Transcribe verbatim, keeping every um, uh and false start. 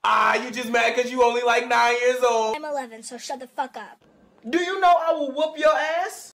Ah, you just mad because you only like nine years old. I'm eleven, so shut the fuck up. Do you know I will whoop your ass?